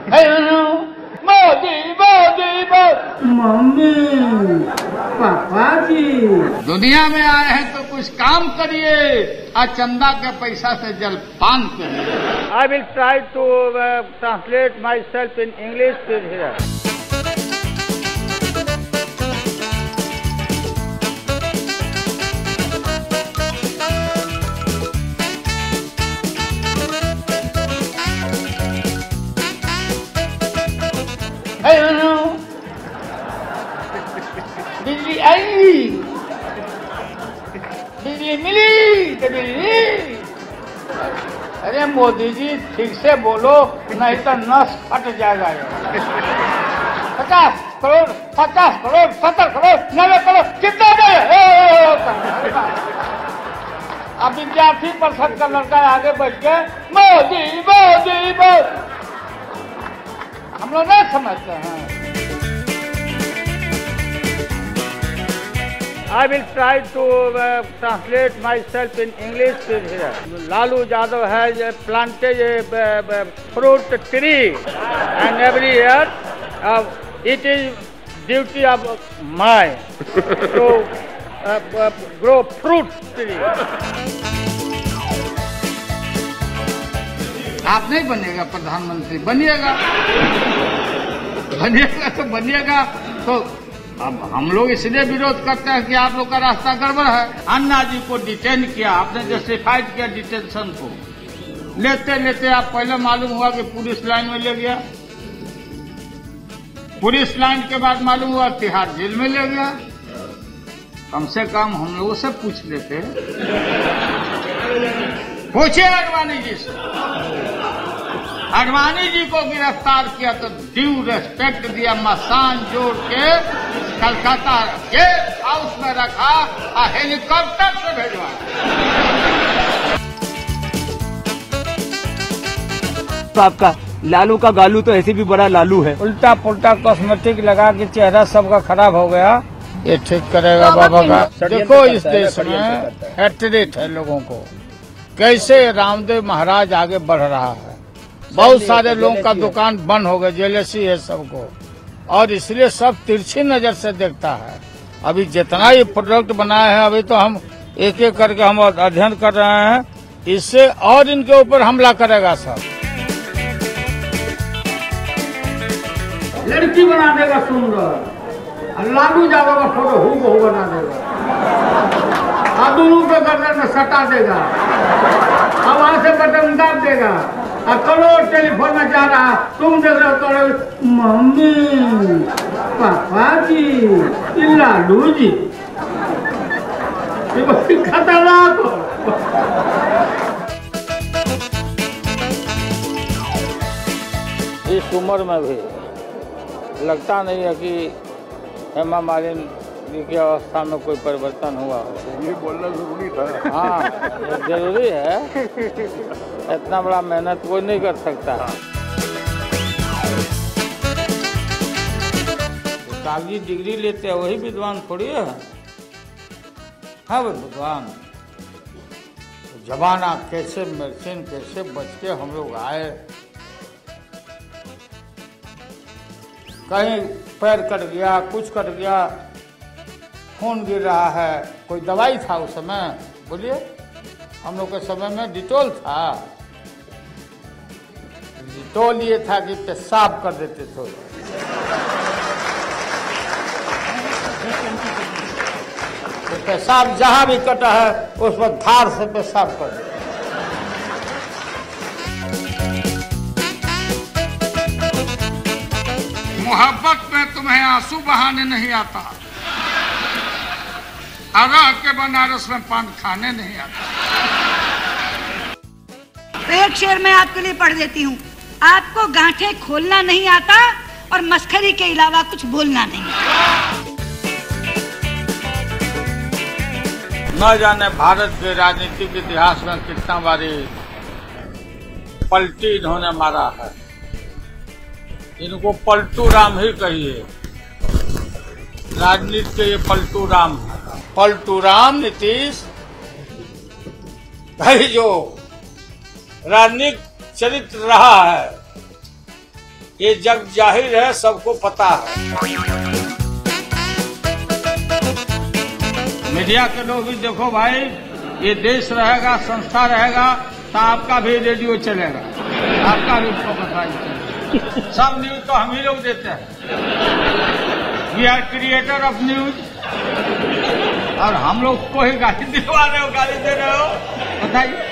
Modi Modi mummy papa जी दुनिया में आए हैं तो कुछ काम करिए और चंदा के पैसा से जलपान करिए। I will try to translate myself in English here. बिजली आई, बिजली मिली तो बिजली। अरे मोदी जी ठीक से बोलो नहीं तो नस फट जाएगा। 50 करोड़ 70 करोड़ 90 करोड़ कितना दे? अब विद्यार्थी परिषद का लड़का आगे बढ़ के मोदी मोदी मोदी, हम लोग नहीं समझते हैं। I will try to translate myself in English here. Lalu Yadav has planted a fruit tree, and every year it is duty of mine to grow fruit tree. आप नहीं बनिएगा प्रधानमंत्री, बनिएगा तो बनिएगा। तो अब हम लोग इसलिए विरोध करते हैं कि आप लोग का रास्ता गड़बड़ है। अन्ना जी को डिटेन किया, आपने जस्टिफाइड किया डिटेंशन को। लेते लेते आप पहले मालूम हुआ कि पुलिस लाइन में ले गया, पुलिस लाइन के बाद मालूम हुआ तिहाड़ जेल में ले गया। कम से कम हम लोगों से पूछ लेते, पूछे अडवाणी जी से। अडवाणी जी को गिरफ्तार किया तो ड्यू रेस्पेक्ट दिया, मसान जोड़ के कलकत्ता गेस्ट हाउस में रखा और हेलीकॉप्टर से भेजवा। तो आपका लालू का गालू तो ऐसे भी बड़ा लालू है। उल्टा पुल्टा कॉस्मेटिक लगा के चेहरा सबका खराब हो गया। ये ठीक करेगा बाबा का। देखो इस देश में हेट्रेट है लोगों को, कैसे रामदेव महाराज आगे बढ़ रहा है। बहुत सारे लोगों का दुकान बंद हो गए, जेलेसी है सबको, और इसलिए सब तिरछी नजर से देखता है। अभी जितना ये प्रोडक्ट बनाया है, अभी तो हम एक एक करके हम अध्ययन कर रहे हैं, इससे और इनके ऊपर हमला करेगा सब। लड़की बना देगा सुंदर, लालू यादव का फोटो हूबहू बना देगा, और दोनों के गर्दन में सटा देगा, अब वहां से बटन दाब देगा, और करोड़ टेलीफोन में जा रहा, तुम देख रहे हो तो मम्मी पापा जी लालू जी, ये बहुत खतरनाक हो। इस उम्र में भी लगता नहीं है कि हेमा मालिनी की अवस्था में कोई परिवर्तन हुआ। ये बोलना जरूरी था। हाँ, जरूरी है, इतना बड़ा मेहनत कोई नहीं कर सकता। कागजी डिग्री लेते हैं वही विद्वान थोड़ी है। हाँ भाई विद्वान, जमाना कैसे मेडिसिन कैसे बच के हम लोग आए। कहीं पैर कट गया, कुछ कट गया, खून गिर रहा है, कोई दवाई था उस समय? बोलिए, हम लोग के समय में डिटोल था। डिटोल ये था कि पेशाब कर देते थे, तो पेशाब जहां भी कटा है उस पर धार से पेशाब कर देते। मोहब्बत में तुम्हें आंसू बहाने नहीं आता, रह के बनारस में पान खाने नहीं आता। तो एक शेर मैं आपके लिए पढ़ देती हूँ। आपको गांठें खोलना नहीं आता और मस्खरी के अलावा कुछ बोलना नहीं आता। न जाने भारत के राजनीतिक इतिहास में कितना बारी पलटी इन्होंने मारा है। इनको पलटू राम ही कहिए, राजनीति के ये पलटू राम है। पलटू राम नीतीश भाई जो राजनीतिक चरित्र रहा है, ये जग जाहिर है, सबको पता है। मीडिया के लोग भी देखो भाई, ये देश रहेगा, संस्था रहेगा तो आपका भी रेडियो चलेगा, आपका भी फोकस चलेगा। सब न्यूज तो हम ही लोग देते हैं। We are creator of news, और हम लोग को ही गाली दिलवा रहे हो, गाली दे रहे हो, बताइए।